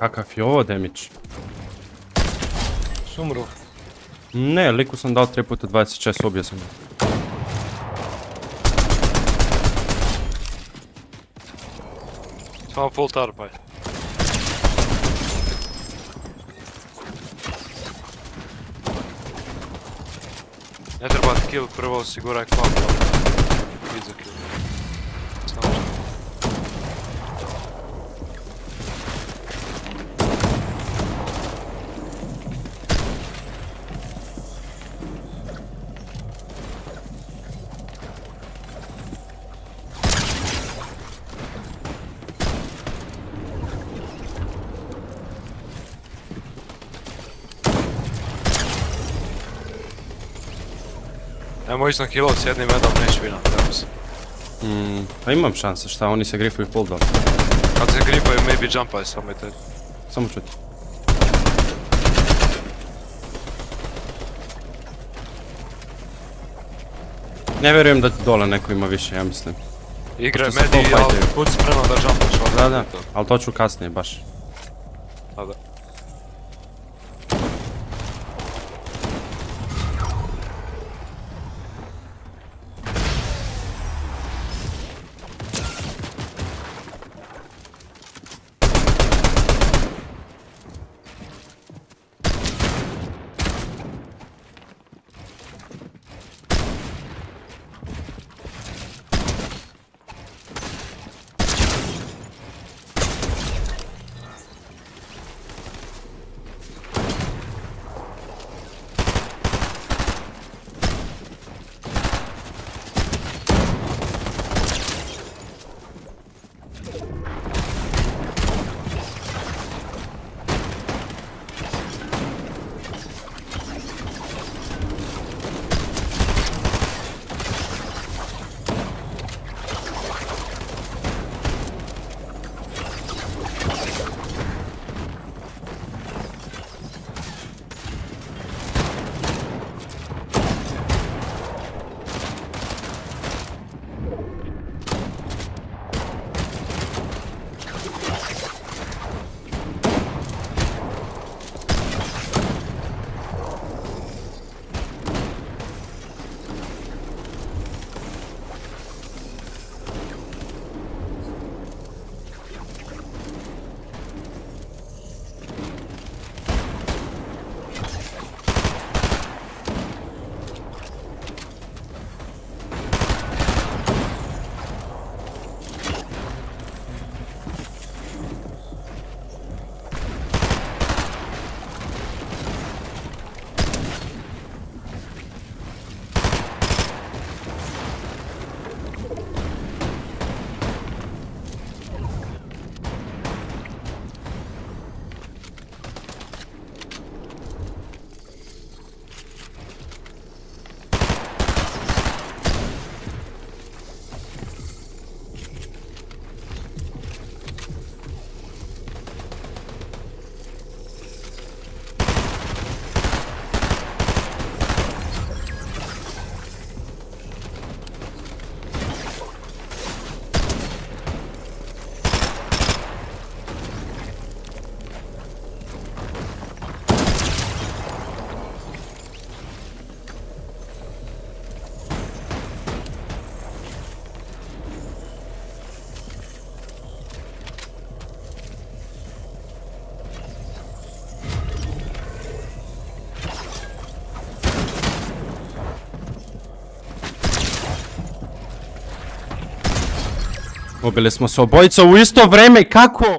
Kakav je ovo damage? Sumru. Ne, liku sam dao 3 puta 26, ubio sam ga. Samo full tarpaj. Ne treba ti kill, prvo osiguraj kvap. Hit za kill. Samo što. Nemo ići na killov s jednim medom, neće vinat, treba se. Pa imam šanse, šta, oni se grifaju full dog. Kad se gripaju, maybe jumpaj samo i te. Samo čuti. Ne vjerujem da ti dole neko ima više, ja mislim. Igraj Pošto se medi, full ali fightaju. budi spreman da jumpaš. Da, ali to ću kasnije baš. Da. Ubili smo se obojica u isto vrijeme, kako?